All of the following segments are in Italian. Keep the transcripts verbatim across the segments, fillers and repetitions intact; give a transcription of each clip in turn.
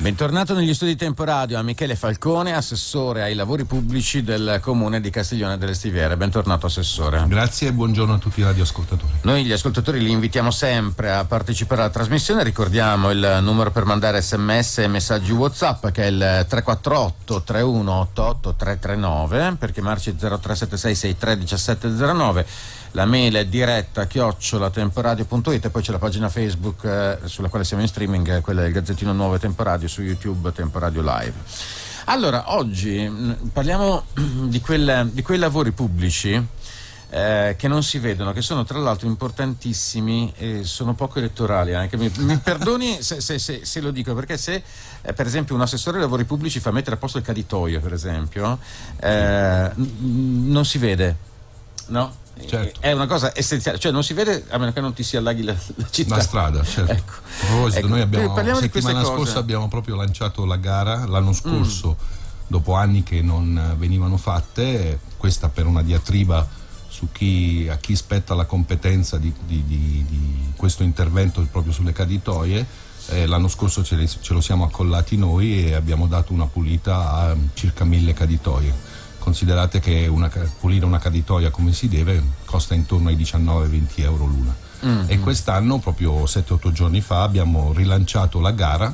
Bentornato negli studi Tempo Radio a Michele Falcone, assessore ai lavori pubblici del comune di Castiglione delle Stiviere. Bentornato assessore. Grazie e buongiorno a tutti i radioascoltatori. Noi gli ascoltatori li invitiamo sempre a partecipare alla trasmissione. Ricordiamo il numero per mandare sms e messaggi WhatsApp, che è il tre quattro otto tre uno otto otto tre tre nove, per chiamarci zero tre sette sei sei tre uno sette zero nove. La mail è diretta chiocciola temporadio punto it e poi c'è la pagina Facebook eh, sulla quale siamo in streaming, quella del Gazzettino Nuovo Temporadio, su YouTube Temporadio Live. Allora, oggi mh, parliamo di, quel, di quei lavori pubblici eh, che non si vedono, che sono tra l'altro importantissimi e sono poco elettorali anche. Mi, mi perdoni se, se, se, se lo dico, perché se eh, per esempio un assessore ai lavori pubblici fa mettere a posto il caditoio, per esempio, eh, n- non si vede, no? Certo. È una cosa essenziale, cioè non si vede a meno che non ti si allaghi la, la città, la strada, certo. Ecco. A proposito, ecco. noi abbiamo Parliamo la di queste settimana cose. scorsa abbiamo proprio lanciato la gara, l'anno scorso, mm. dopo anni che non venivano fatte, questa per una diatriba su chi, a chi spetta la competenza di, di, di, di questo intervento proprio sulle caditoie. Eh, l'anno scorso ce, le, ce lo siamo accollati noi e abbiamo dato una pulita a circa mille caditoie. Considerate che una, pulire una caditoia come si deve costa intorno ai diciannove venti euro l'una. Mm-hmm. E quest'anno, proprio sette otto giorni fa, abbiamo rilanciato la gara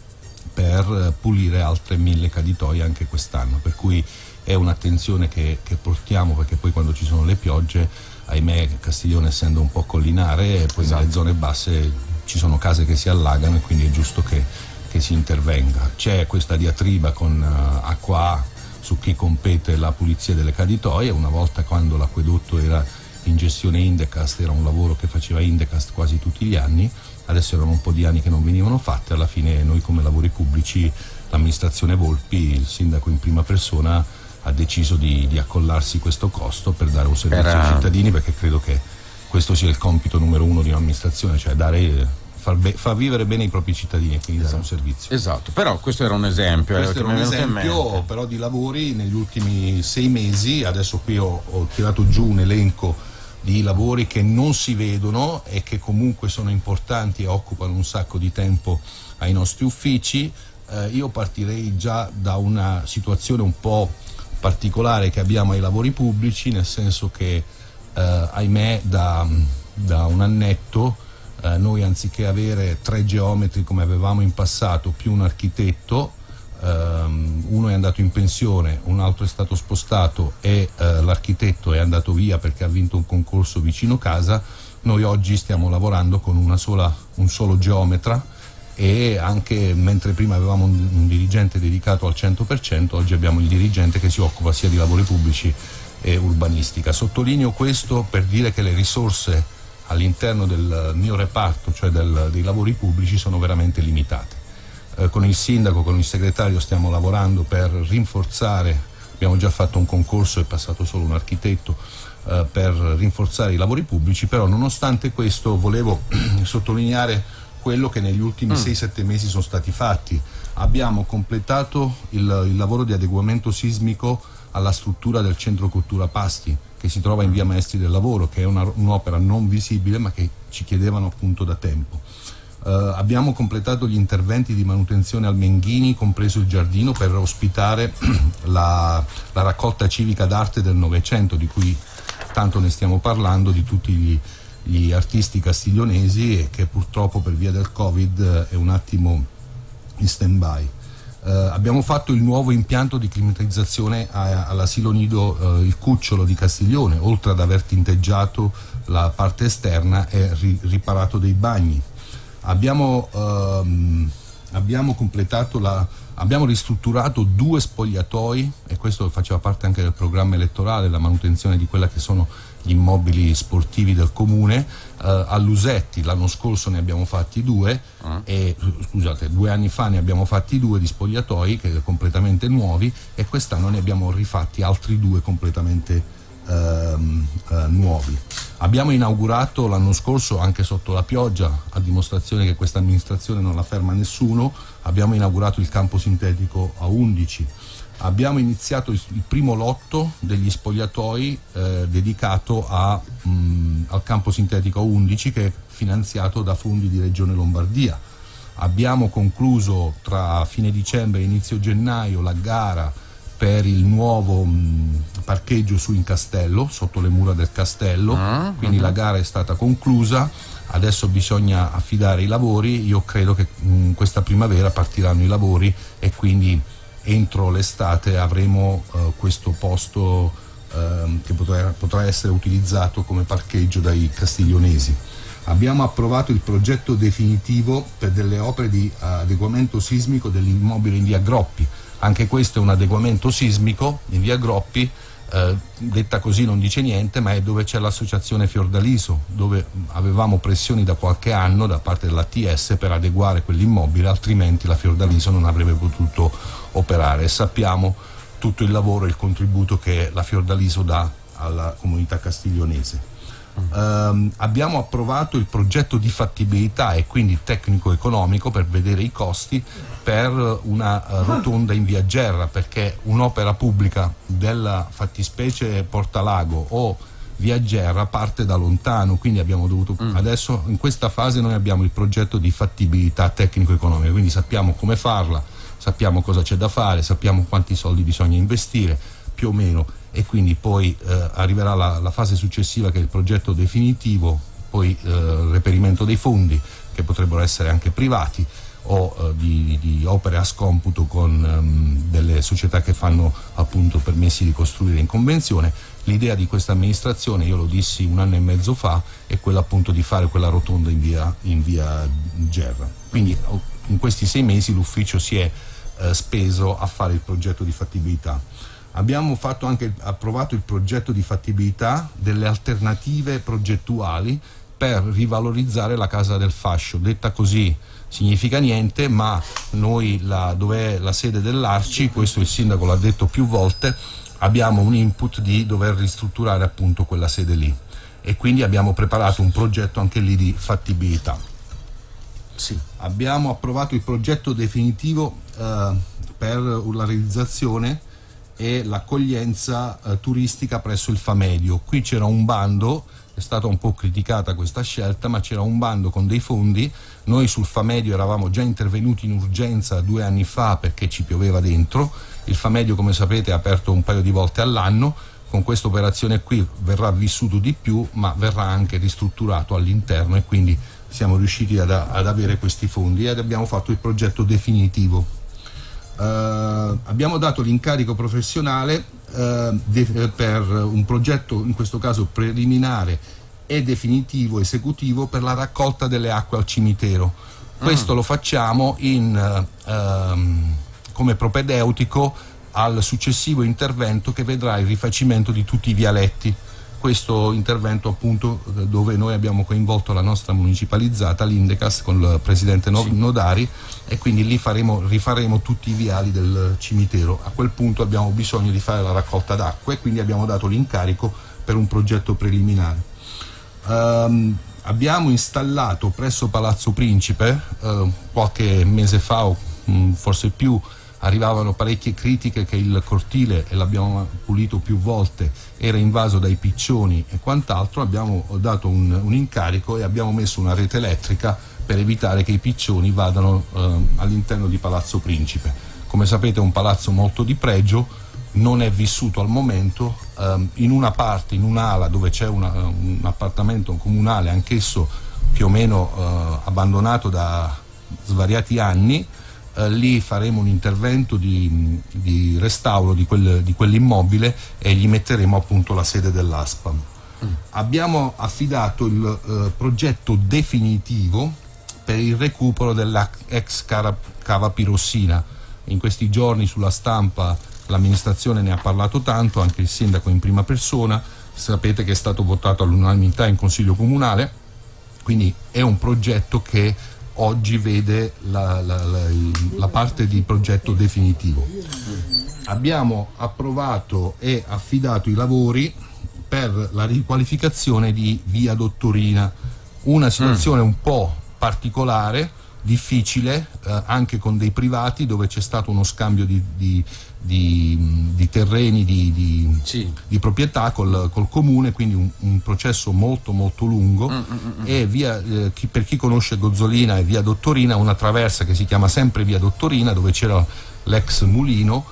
per pulire altre mille caditoie anche quest'anno, per cui è un'attenzione che, che portiamo, perché poi quando ci sono le piogge, ahimè, Castiglione essendo un po' collinare, poi esatto. nelle zone basse ci sono case che si allagano e quindi è giusto che, che si intervenga. C'è questa diatriba con uh, Acqua su chi compete la pulizia delle caditoie. Una volta, quando l'acquedotto era in gestione Indecast, era un lavoro che faceva Indecast quasi tutti gli anni, adesso erano un po' di anni che non venivano fatte. Alla fine noi come lavori pubblici, l'amministrazione Volpi, il sindaco in prima persona, ha deciso di, di accollarsi questo costo per dare un servizio Era... ai cittadini, perché credo che questo sia il compito numero uno di un'amministrazione, cioè dare... Far, be- far vivere bene i propri cittadini e quindi esatto. dare un servizio. Esatto, però questo era un esempio. Questo eh, era un esempio però di lavori negli ultimi sei mesi. Adesso qui ho, ho tirato giù un elenco di lavori che non si vedono e che comunque sono importanti e occupano un sacco di tempo ai nostri uffici. Eh, io partirei già da una situazione un po' particolare che abbiamo ai lavori pubblici, nel senso che eh, ahimè da, da un annetto Uh, noi, anziché avere tre geometri come avevamo in passato più un architetto, um, uno è andato in pensione, un altro è stato spostato e uh, l'architetto è andato via perché ha vinto un concorso vicino casa. Noi oggi stiamo lavorando con una sola, un solo geometra, e anche mentre prima avevamo un, un dirigente dedicato al cento per cento, oggi abbiamo il dirigente che si occupa sia di lavori pubblici e urbanistica. Sottolineo questo per dire che le risorse all'interno del mio reparto, cioè del, dei lavori pubblici, sono veramente limitate. Eh, con il sindaco, con il segretario stiamo lavorando per rinforzare, abbiamo già fatto un concorso, è passato solo un architetto, eh, per rinforzare i lavori pubblici, però nonostante questo volevo sottolineare quello che negli ultimi sei sette mesi sono stati fatti. Abbiamo completato il, il lavoro di adeguamento sismico alla struttura del Centro Cultura Pasti, che si trova in via Maestri del Lavoro, che è una, un'opera non visibile ma che ci chiedevano appunto da tempo. Uh, abbiamo completato gli interventi di manutenzione al Menghini, compreso il giardino, per ospitare la, la raccolta civica d'arte del Novecento, di cui tanto ne stiamo parlando, di tutti gli, gli artisti castiglionesi, e che purtroppo per via del Covid è un attimo in stand-by. Uh, abbiamo fatto il nuovo impianto di climatizzazione a, all'asilo nido uh, il Cucciolo di Castiglione, oltre ad aver tinteggiato la parte esterna e ri, riparato dei bagni. Abbiamo, uh, abbiamo completato la, abbiamo ristrutturato due spogliatoi, e questo faceva parte anche del programma elettorale, la manutenzione di quella che sono gli immobili sportivi del comune. Uh, a Lusetti l'anno scorso ne abbiamo fatti due, uh. e scusate, due anni fa ne abbiamo fatti due di spogliatoi che completamente nuovi, e quest'anno ne abbiamo rifatti altri due completamente uh, uh, nuovi. Abbiamo inaugurato l'anno scorso, anche sotto la pioggia, a dimostrazione che questa amministrazione non la ferma nessuno, abbiamo inaugurato il campo sintetico a undici. Abbiamo iniziato il, il primo lotto degli spogliatoi eh, dedicato a, mh, al campo sintetico undici, che è finanziato da fondi di Regione Lombardia. Abbiamo concluso tra fine dicembre e inizio gennaio la gara per il nuovo mh, parcheggio su in castello, sotto le mura del castello, uh-huh. quindi la gara è stata conclusa, adesso bisogna affidare i lavori. Io credo che mh, questa primavera partiranno i lavori e quindi entro l'estate avremo uh, questo posto uh, che potrà, potrà essere utilizzato come parcheggio dai castiglionesi. Abbiamo approvato il progetto definitivo per delle opere di adeguamento sismico dell'immobile in via Groppi. Anche questo è un adeguamento sismico in via Groppi, eh, detta così non dice niente, ma è dove c'è l'associazione Fiordaliso, dove avevamo pressioni da qualche anno da parte dell'A T S per adeguare quell'immobile, altrimenti la Fiordaliso non avrebbe potuto operare. E sappiamo tutto il lavoro e il contributo che la Fiordaliso dà alla comunità castiglionese. Um, abbiamo approvato il progetto di fattibilità e quindi tecnico-economico per vedere i costi per una uh, rotonda in via Gerra, perché un'opera pubblica della fattispecie Portalago o via Gerra parte da lontano, quindi abbiamo dovuto mm. adesso in questa fase noi abbiamo il progetto di fattibilità tecnico-economica, quindi sappiamo come farla, sappiamo cosa c'è da fare, sappiamo quanti soldi bisogna investire più o meno, e quindi poi eh, arriverà la, la fase successiva che è il progetto definitivo, poi eh, reperimento dei fondi che potrebbero essere anche privati o eh, di, di opere a scomputo con um, delle società che fanno appunto permessi di costruire in convenzione. L'idea di questa amministrazione, io lo dissi un anno e mezzo fa, è quella appunto di fare quella rotonda in via, in via Gerra. Quindi in questi sei mesi l'ufficio si è eh, speso a fare il progetto di fattibilità. Abbiamo fatto anche, approvato il progetto di fattibilità delle alternative progettuali per rivalorizzare la Casa del Fascio. Detta così significa niente, ma noi, la, dove è la sede dell'Arci, questo il sindaco l'ha detto più volte, abbiamo un input di dover ristrutturare appunto quella sede lì, e quindi abbiamo preparato un progetto anche lì di fattibilità. Sì. Abbiamo approvato il progetto definitivo eh, per la realizzazione e l'accoglienza eh, turistica presso il Famedio. Qui c'era un bando, è stata un po' criticata questa scelta, ma c'era un bando con dei fondi. Noi sul Famedio eravamo già intervenuti in urgenza due anni fa perché ci pioveva dentro. Il Famedio, come sapete, è aperto un paio di volte all'anno. Con questa operazione qui verrà vissuto di più, ma verrà anche ristrutturato all'interno, e quindi siamo riusciti ad, ad avere questi fondi ed abbiamo fatto il progetto definitivo. Uh, abbiamo dato l'incarico professionale uh, de- per un progetto, in questo caso preliminare e definitivo esecutivo, per la raccolta delle acque al cimitero. Questo mm. lo facciamo in, uh, um, come propedeutico al successivo intervento che vedrà il rifacimento di tutti i vialetti. Questo intervento appunto dove noi abbiamo coinvolto la nostra municipalizzata, l'Indecas, con il presidente Nodari, e quindi lì faremo, rifaremo tutti i viali del cimitero. A quel punto abbiamo bisogno di fare la raccolta d'acqua e quindi abbiamo dato l'incarico per un progetto preliminare. Um, abbiamo installato presso Palazzo Principe uh, qualche mese fa o um, forse più, arrivavano parecchie critiche che il cortile, e l'abbiamo pulito più volte, era invaso dai piccioni e quant'altro. Abbiamo dato un, un incarico e abbiamo messo una rete elettrica per evitare che i piccioni vadano eh, all'interno di Palazzo Principe. Come sapete è un palazzo molto di pregio, non è vissuto al momento. Eh, in una parte, in un'ala dove c'è una, un appartamento comunale, anch'esso più o meno eh, abbandonato da svariati anni, Uh, lì faremo un intervento di, di restauro di, quel, di quell'immobile e gli metteremo appunto la sede dell'ASPAM. Mm. Abbiamo affidato il uh, progetto definitivo per il recupero dell'ex cava Pirossina. In questi giorni sulla stampa l'amministrazione ne ha parlato tanto, anche il sindaco in prima persona. Sapete che è stato votato all'unanimità in Consiglio Comunale, quindi è un progetto che oggi vede la, la, la, la parte di progetto definitivo. Abbiamo approvato e affidato i lavori per la riqualificazione di via Dottorina, una situazione mm. un po' particolare, difficile, eh, anche con dei privati, dove c'è stato uno scambio di, di, di, di terreni, di, di, sì. di proprietà col, col comune, quindi un, un processo molto molto lungo. Mm, mm, mm. E via, eh, chi, per chi conosce Gozzolina e via Dottorina, una traversa che si chiama sempre via Dottorina, dove c'era l'ex mulino,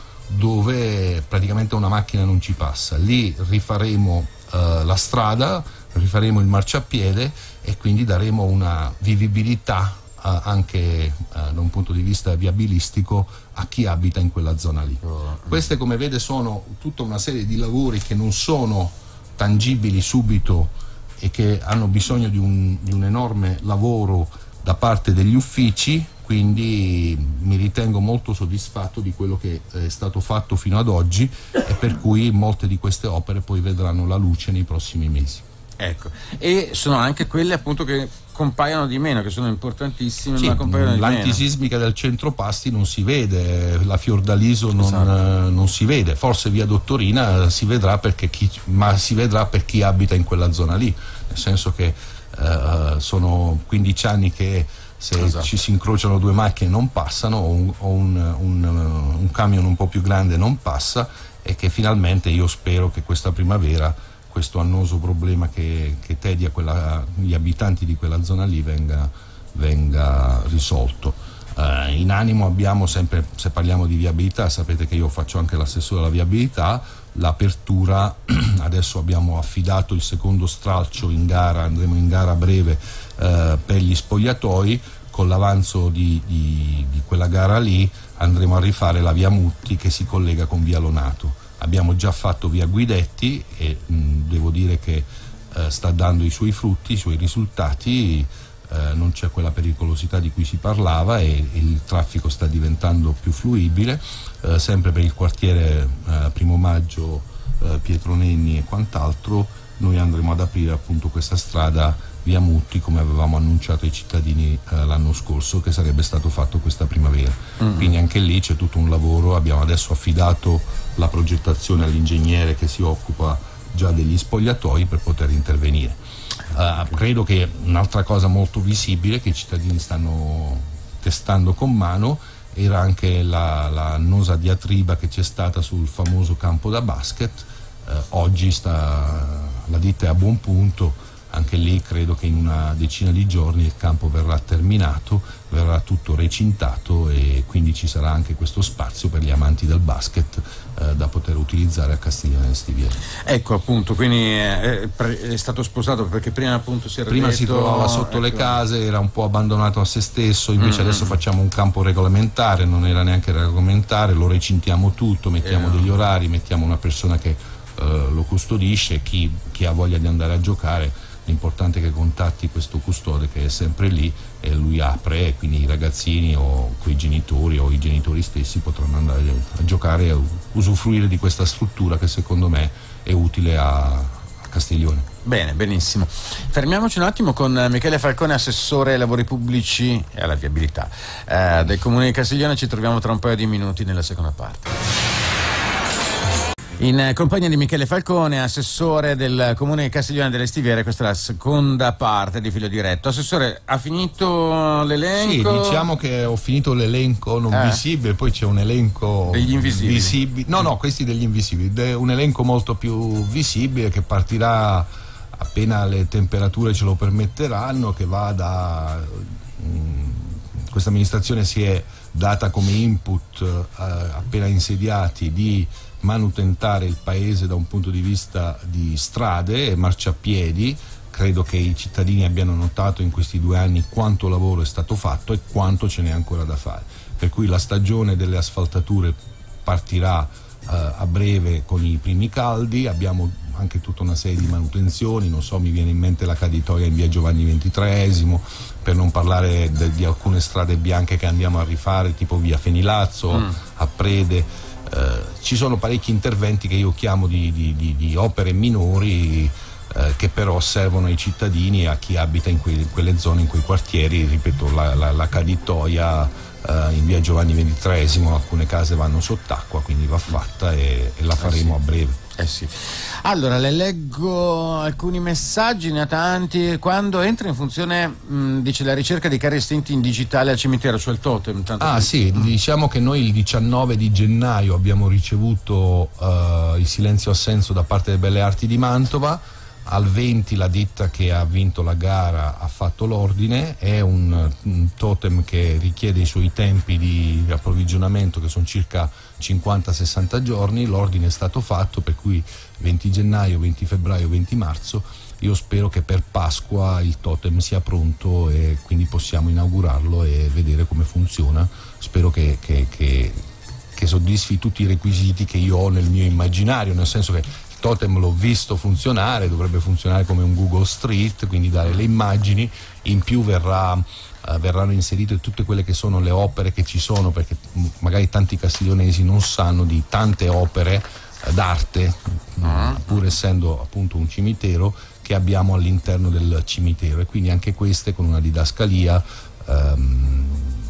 dove praticamente una macchina non ci passa. Lì rifaremo eh, la strada, rifaremo il marciapiede e quindi daremo una vivibilità Uh, anche uh, da un punto di vista viabilistico a chi abita in quella zona lì. Oh. Queste, come vede, sono tutta una serie di lavori che non sono tangibili subito e che hanno bisogno di un, di un enorme lavoro da parte degli uffici, quindi mi ritengo molto soddisfatto di quello che è stato fatto fino ad oggi e per cui molte di queste opere poi vedranno la luce nei prossimi mesi. Ecco, e sono anche quelle appunto che compaiono di meno, che sono importantissime, sì, ma compaiono di l'antisismica meno. Del Centropasti non si vede, la Fiordaliso non, esatto. non si vede, forse via Dottorina si vedrà, perché chi, ma si vedrà per chi abita in quella zona lì, nel senso che eh, sono quindici anni che se esatto. ci si incrociano due macchine non passano, o un, o un, un, un camion un po' più grande non passa, e che finalmente io spero che questa primavera questo annoso problema che, che tedia quella, gli abitanti di quella zona lì venga, venga risolto. Uh, in animo abbiamo sempre, se parliamo di viabilità, sapete che io faccio anche l'assessore alla viabilità, l'apertura, adesso abbiamo affidato il secondo stralcio in gara, andremo in gara a breve uh, per gli spogliatoi. Con l'avanzo di, di, di quella gara lì andremo a rifare la via Mutti che si collega con via Lonato. Abbiamo già fatto via Guidetti e mh, devo dire che eh, sta dando i suoi frutti, i suoi risultati, eh, non c'è quella pericolosità di cui si parlava e il traffico sta diventando più fluibile, eh, sempre per il quartiere eh, Primo Maggio, eh, Pietro Nenni e quant'altro. Noi andremo ad aprire appunto questa strada via Mutti, come avevamo annunciato ai cittadini eh, l'anno scorso che sarebbe stato fatto questa primavera. Mm-hmm. Quindi anche lì c'è tutto un lavoro, abbiamo adesso affidato la progettazione all'ingegnere che si occupa già degli spogliatoi per poter intervenire. Uh, credo che un'altra cosa molto visibile che i cittadini stanno testando con mano era anche la, la annosa diatriba che c'è stata sul famoso campo da basket. Uh, oggi sta, la ditta è a buon punto. Anche lì credo che in una decina di giorni il campo verrà terminato, verrà tutto recintato e quindi ci sarà anche questo spazio per gli amanti del basket eh, da poter utilizzare a Castiglione Stiviere. Ecco appunto, quindi è, è stato sposato perché prima appunto si era Prima detto, si trovava sotto ecco. le case, era un po' abbandonato a se stesso, invece mm-hmm. adesso facciamo un campo regolamentare, non era neanche regolamentare, lo recintiamo tutto, mettiamo eh. degli orari, mettiamo una persona che eh, lo custodisce, chi, chi ha voglia di andare a giocare. L'importante è che contatti questo custode che è sempre lì e lui apre, e quindi i ragazzini o quei genitori o i genitori stessi potranno andare a giocare e usufruire di questa struttura che secondo me è utile a, a Castiglione. Bene, benissimo. Fermiamoci un attimo con Michele Falcone, assessore ai lavori pubblici e alla viabilità eh, del Comune di Castiglione. Ci troviamo tra un paio di minuti nella seconda parte. In compagnia di Michele Falcone, assessore del Comune di Castiglione delle Stiviere, questa è la seconda parte di Filo Diretto. Assessore, ha finito l'elenco? Sì, diciamo che ho finito l'elenco non eh. visibile, poi c'è un elenco degli invisibili. Visibili. No, no, questi degli invisibili, un elenco molto più visibile che partirà appena le temperature ce lo permetteranno, che va da... Mh, questa amministrazione si è data come input eh, appena insediati di manutentare il paese da un punto di vista di strade e marciapiedi. Credo che i cittadini abbiano notato in questi due anni quanto lavoro è stato fatto e quanto ce n'è ancora da fare, per cui la stagione delle asfaltature partirà eh, a breve con i primi caldi. Abbiamo anche tutta una serie di manutenzioni, non so, mi viene in mente la caditoia in via Giovanni ventitreesimo, per non parlare de, di alcune strade bianche che andiamo a rifare, tipo via Fenilazzo, mm. a Prede. Uh, ci sono parecchi interventi che io chiamo di, di, di, di opere minori uh, che però servono ai cittadini e a chi abita in, que, in quelle zone, in quei quartieri. Ripeto, la, la, la caditoia uh, in via Giovanni ventitreesimo, alcune case vanno sott'acqua, quindi va fatta e, e la faremo ah, sì. a breve. Eh sì. Allora, le leggo alcuni messaggi, ne ha tanti. Quando entra in funzione, mh, dice, la ricerca di cari estinti in digitale al cimitero, cioè il totem? Tanto ah che... sì, mm. diciamo che noi il diciannove di gennaio abbiamo ricevuto uh, il silenzio assenso da parte delle Belle Arti di Mantova. Al venti la ditta che ha vinto la gara ha fatto l'ordine, è un, un totem che richiede i suoi tempi di approvvigionamento, che sono circa cinquanta sessanta giorni. L'ordine è stato fatto, per cui venti gennaio, venti febbraio, venti marzo. Io spero che per Pasqua il totem sia pronto e quindi possiamo inaugurarlo e vedere come funziona. Spero che, che, che, che soddisfi tutti i requisiti che io ho nel mio immaginario, nel senso che totem l'ho visto funzionare, dovrebbe funzionare come un Google Street, quindi dare le immagini, in più verrà, uh, verranno inserite tutte quelle che sono le opere che ci sono, perché magari tanti castiglionesi non sanno di tante opere uh, d'arte, uh, pur essendo appunto un cimitero, che abbiamo all'interno del cimitero, e quindi anche queste con una didascalia um,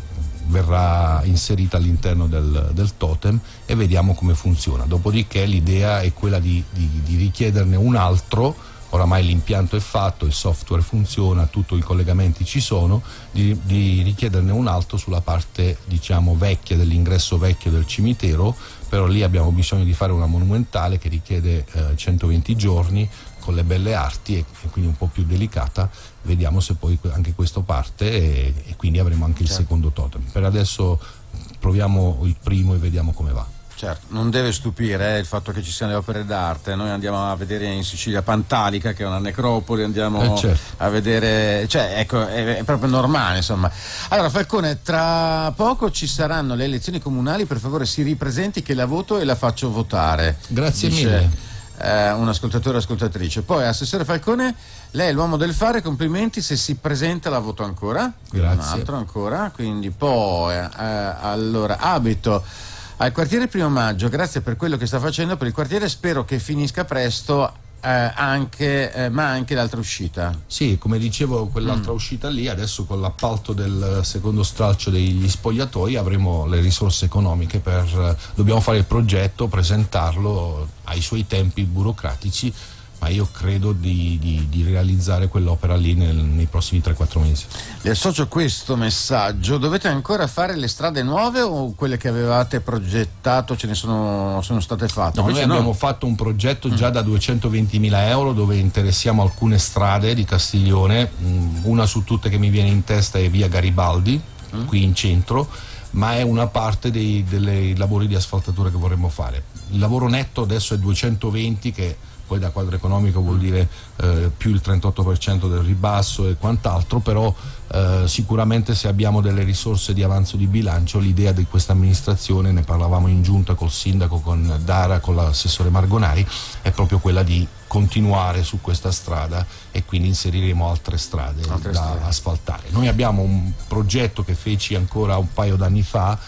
verrà inserita all'interno del, del totem e vediamo come funziona. Dopodiché l'idea è quella di, di, di richiederne un altro, oramai l'impianto è fatto, il software funziona, tutti i collegamenti ci sono, di, di richiederne un altro sulla parte, diciamo, vecchia, dell'ingresso vecchio del cimitero, però lì abbiamo bisogno di fare una monumentale che richiede eh, centoventi giorni con le Belle Arti e, e quindi un po' più delicata. Vediamo se poi anche questo parte e, e quindi avremo anche il certo. secondo totem. Per adesso proviamo il primo e vediamo come va. Certo, non deve stupire eh, il fatto che ci siano le opere d'arte. Noi andiamo a vedere in Sicilia Pantalica, che è una necropoli, andiamo eh certo. a vedere, cioè ecco, è, è proprio normale, insomma. Allora Falcone, tra poco ci saranno le elezioni comunali, per favore si ripresenti che la voto e la faccio votare. Grazie dice, mille. Eh, un ascoltatore o ascoltatrice. Poi Assessore Falcone, lei è l'uomo del fare, complimenti, se si presenta la voto ancora. Grazie. Un altro ancora, quindi poi eh, allora abito al quartiere Primo Maggio, grazie per quello che sta facendo per il quartiere, spero che finisca presto eh, anche eh, ma anche l'altra uscita. Sì, come dicevo, quell'altra mm. uscita lì, adesso con l'appalto del secondo stralcio degli spogliatoi avremo le risorse economiche per, dobbiamo fare il progetto, presentarlo ai suoi tempi burocratici, ma io credo di, di, di realizzare quell'opera lì nel, nei prossimi tre quattro mesi. Le associo questo messaggio: dovete ancora fare le strade nuove o quelle che avevate progettato ce ne sono, sono state fatte? No, noi no. abbiamo fatto un progetto già da duecentoventimila euro dove interessiamo alcune strade di Castiglione, una su tutte che mi viene in testa è via Garibaldi, mm. qui in centro, ma è una parte dei, dei lavori di asfaltatura che vorremmo fare. Il lavoro netto adesso è duecentoventi, che poi da quadro economico vuol dire eh, più il trentotto per cento del ribasso e quant'altro, però eh, sicuramente se abbiamo delle risorse di avanzo di bilancio, l'idea di questa amministrazione, ne parlavamo in giunta col sindaco, con Dara, con l'assessore Margonari, è proprio quella di continuare su questa strada e quindi inseriremo altre strade altre da strade. asfaltare. Noi abbiamo un progetto che feci ancora un paio d'anni fa,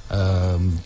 ehm,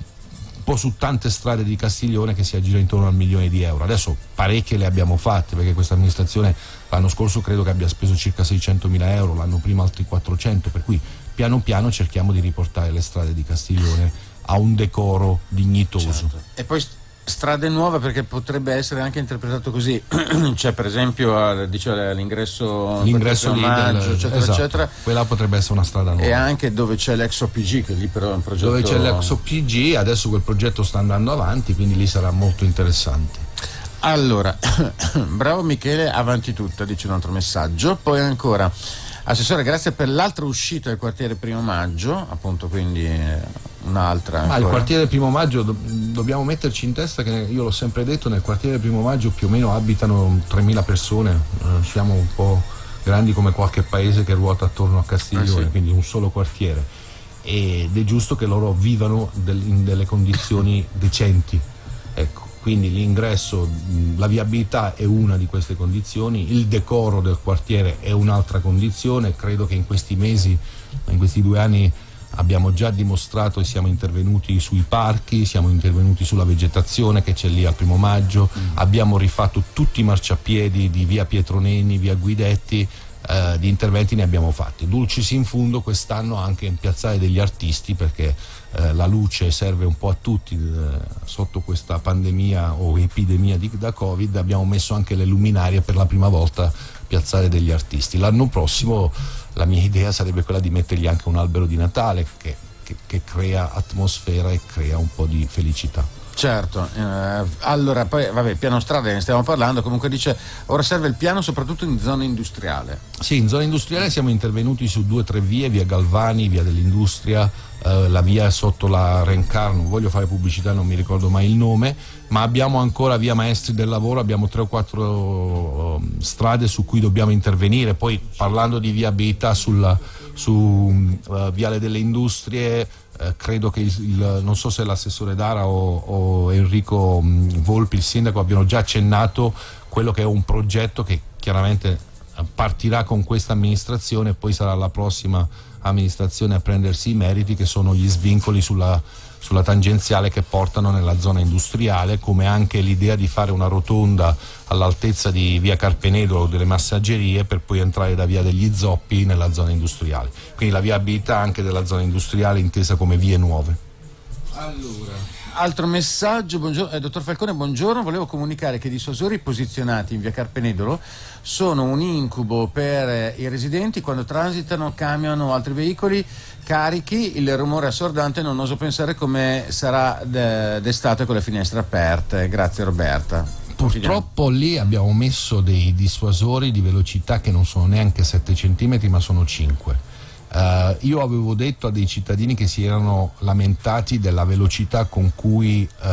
un po' su tante strade di Castiglione, che si aggira intorno al milione di euro. Adesso parecchie le abbiamo fatte, perché questa amministrazione l'anno scorso credo che abbia speso circa seicentomila euro, l'anno prima altri quattrocento, per cui piano piano cerchiamo di riportare le strade di Castiglione a un decoro dignitoso. Certo. E poi strade nuove, perché potrebbe essere anche interpretato così. C'è per esempio diceva, l'ingresso l'ingresso lì maggio, del, eccetera, esatto. eccetera. Quella potrebbe essere una strada nuova. E anche dove c'è l'ex O P G, che lì però è un progetto. Dove c'è l'ex O P G, adesso quel progetto sta andando avanti, quindi lì sarà molto interessante. Allora, bravo Michele, avanti tutta, dice un altro messaggio. Poi ancora, Assessore, grazie per l'altra uscita del quartiere Primo Maggio, appunto, quindi un'altra. Ma il quartiere Primo Maggio do- dobbiamo metterci in testa che, io l'ho sempre detto, nel quartiere Primo Maggio più o meno abitano tremila persone, eh, siamo un po' grandi come qualche paese che ruota attorno a Castiglione, eh sì. quindi un solo quartiere, ed è giusto che loro vivano del- in delle condizioni decenti, ecco. Quindi l'ingresso, la viabilità è una di queste condizioni, il decoro del quartiere è un'altra condizione. Credo che in questi mesi, in questi due anni, abbiamo già dimostrato e siamo intervenuti sui parchi, siamo intervenuti sulla vegetazione che c'è lì al Primo Maggio, mm. abbiamo rifatto tutti i marciapiedi di via Pietroneni, via Guidetti, eh, di interventi ne abbiamo fatti. Dulcis in fundo quest'anno anche in Piazzale degli Artisti, perché eh, la luce serve un po' a tutti eh, sotto questa pandemia o epidemia di, da Covid. Abbiamo messo anche le luminarie per la prima volta Piazzale degli Artisti. L'anno prossimo la mia idea sarebbe quella di mettergli anche un albero di Natale che, che, che crea atmosfera e crea un po' di felicità. Certo, eh, allora poi vabbè, piano strada ne stiamo parlando, comunque dice ora serve il piano soprattutto in zona industriale. Sì, in zona industriale siamo intervenuti su due o tre vie, via Galvani, via dell'Industria, eh, la via sotto la Rencar, non voglio fare pubblicità, non mi ricordo mai il nome, ma abbiamo ancora via Maestri del Lavoro, abbiamo tre o quattro uh, strade su cui dobbiamo intervenire. Poi parlando di viabilità sulla, su uh, Viale delle Industrie, Eh, credo che il, il, non so se l'assessore Dara o, o Enrico mh, Volpi, il sindaco, abbiano già accennato quello che è un progetto che chiaramente partirà con questa amministrazione e poi sarà la prossima amministrazione a prendersi i meriti, che sono gli svincoli sulla, sulla tangenziale che portano nella zona industriale, come anche l'idea di fare una rotonda all'altezza di via Carpenedolo delle Massaggerie per poi entrare da via degli Zoppi nella zona industriale. Quindi la viabilità anche della zona industriale intesa come vie nuove. Allora, altro messaggio, buongiorno, eh, dottor Falcone, buongiorno, volevo comunicare che i dissuasori posizionati in via Carpenedolo sono un incubo per eh, i residenti quando transitano camion o altri veicoli carichi, il rumore assordante, non oso pensare come sarà de- d'estate con le finestre aperte. Grazie Roberta. Purtroppo lì abbiamo messo dei dissuasori di velocità che non sono neanche sette centimetri ma sono cinque. Uh, io avevo detto a dei cittadini che si erano lamentati della velocità con cui uh,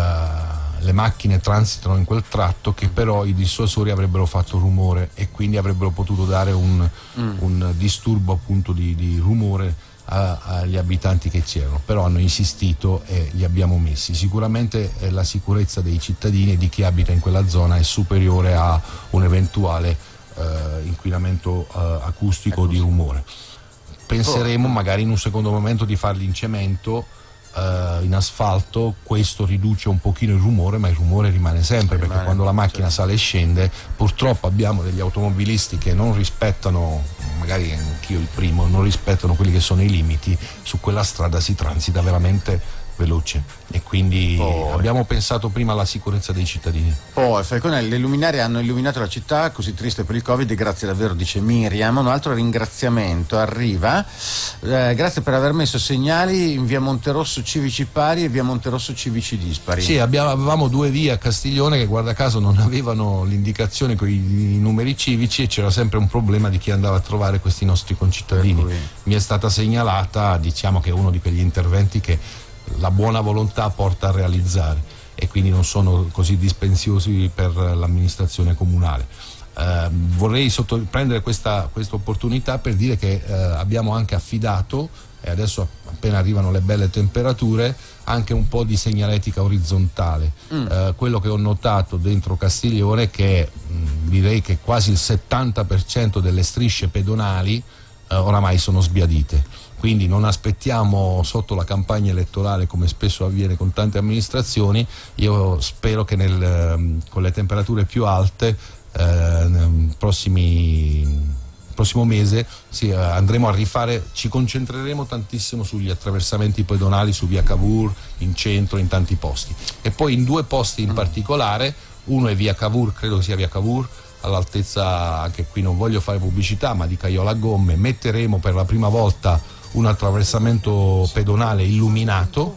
le macchine transitano in quel tratto, che però i dissuasori avrebbero fatto rumore e quindi avrebbero potuto dare un, mm. un disturbo appunto di, di rumore a, agli abitanti che c'erano, però hanno insistito e li abbiamo messi. Sicuramente eh, la sicurezza dei cittadini e di chi abita in quella zona è superiore a un eventuale uh, inquinamento uh, acustico o di rumore. Penseremo magari in un secondo momento di farli in cemento, eh, in asfalto. Questo riduce un pochino il rumore, ma il rumore rimane sempre, rimane, perché quando la macchina certo. sale e scende, purtroppo abbiamo degli automobilisti che non rispettano, magari anch'io il primo, non rispettano quelli che sono i limiti. Su quella strada si transita veramente veloce e quindi oh. abbiamo pensato prima alla sicurezza dei cittadini. Poi Falcone, le luminarie hanno illuminato la città, così triste per il Covid, grazie davvero, dice Miriam. Un altro ringraziamento arriva, eh, grazie per aver messo segnali in via Monterosso civici pari e via Monterosso civici dispari. Sì, abbiamo, avevamo due vie a Castiglione che guarda caso non avevano l'indicazione con i numeri civici e c'era sempre un problema di chi andava a trovare questi nostri concittadini. Mi è stata segnalata, diciamo che è uno di quegli interventi che la buona volontà porta a realizzare e quindi non sono così dispendiosi per l'amministrazione comunale. Eh, vorrei sotto, prendere questa opportunità per dire che eh, abbiamo anche affidato, e adesso appena arrivano le belle temperature, anche un po' di segnaletica orizzontale. Mm. Eh, quello che ho notato dentro Castiglione è che mh, direi che quasi il settanta per cento delle strisce pedonali eh, oramai sono sbiadite. Quindi non aspettiamo sotto la campagna elettorale, come spesso avviene con tante amministrazioni. Io spero che nel, con le temperature più alte eh, nei prossimi prossimo mese sì, andremo a rifare, ci concentreremo tantissimo sugli attraversamenti pedonali su via Cavour, in centro, in tanti posti. E poi in due posti in particolare, uno è via Cavour, credo che sia via Cavour, all'altezza, anche qui non voglio fare pubblicità, ma di Caiola Gomme, metteremo per la prima volta un attraversamento pedonale illuminato,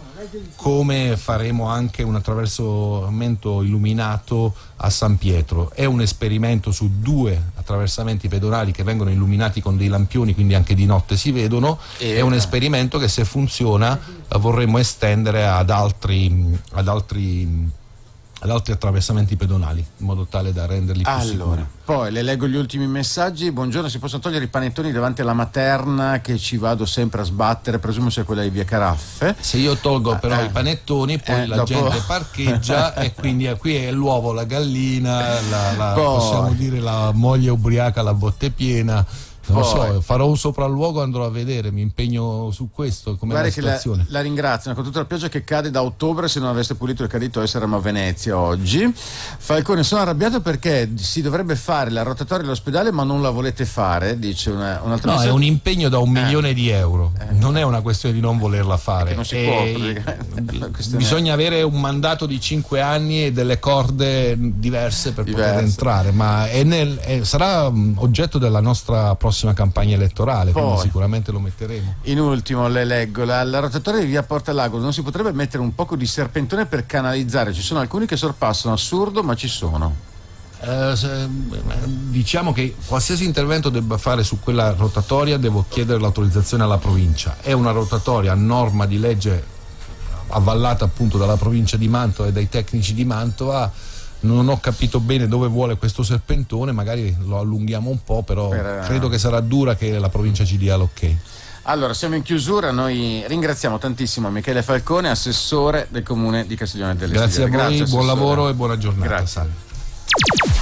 come faremo anche un attraversamento illuminato a San Pietro. È un esperimento su due attraversamenti pedonali che vengono illuminati con dei lampioni, quindi anche di notte si vedono. È un esperimento che, se funziona, vorremmo estendere ad altri, ad altri ad altri attraversamenti pedonali, in modo tale da renderli più allora, sicuri. Poi le leggo gli ultimi messaggi. Buongiorno, si possono togliere i panettoni davanti alla materna che ci vado sempre a sbattere, presumo sia quella di via Caraffe. Se io tolgo però eh, i panettoni, poi eh, la dopo... gente parcheggia e quindi qui è l'uovo, la gallina, la, la, possiamo dire la moglie ubriaca, la botte piena. Non lo so, farò un sopralluogo, andrò a vedere, mi impegno su questo. Come la situazione? La, la ringraziano con tutta la pioggia che cade da ottobre. Se non aveste pulito il caditoio saremmo a Venezia oggi. Falcone, sono arrabbiato perché si dovrebbe fare la rotatoria all'ospedale ma non la volete fare, dice una, un'altra No, persona. È un impegno da un eh. milione di euro, eh. non è una questione di non volerla fare. Non si e può, bisogna avere un mandato di cinque anni e delle corde diverse per Diverse. poter entrare, ma è nel, è, sarà oggetto della nostra prossima campagna elettorale, Poi, quindi sicuramente lo metteremo. In ultimo le leggo, la, la rotatoria di via Porta Lago non si potrebbe mettere un poco di serpentone per canalizzare? Ci sono alcuni che sorpassano, assurdo, ma ci sono. Eh, se, diciamo che qualsiasi intervento debba fare su quella rotatoria devo chiedere l'autorizzazione alla provincia. È una rotatoria a norma di legge avvallata appunto dalla provincia di Mantova e dai tecnici di Mantova. Non ho capito bene dove vuole questo serpentone, magari lo allunghiamo un po', però per, credo che sarà dura che la provincia ci dia l'ok. Allora, siamo in chiusura, noi ringraziamo tantissimo Michele Falcone, assessore del comune di Castiglione delle Grazie Stiviere. a voi, Grazie, buon assessore. lavoro e buona giornata. Grazie. Salve.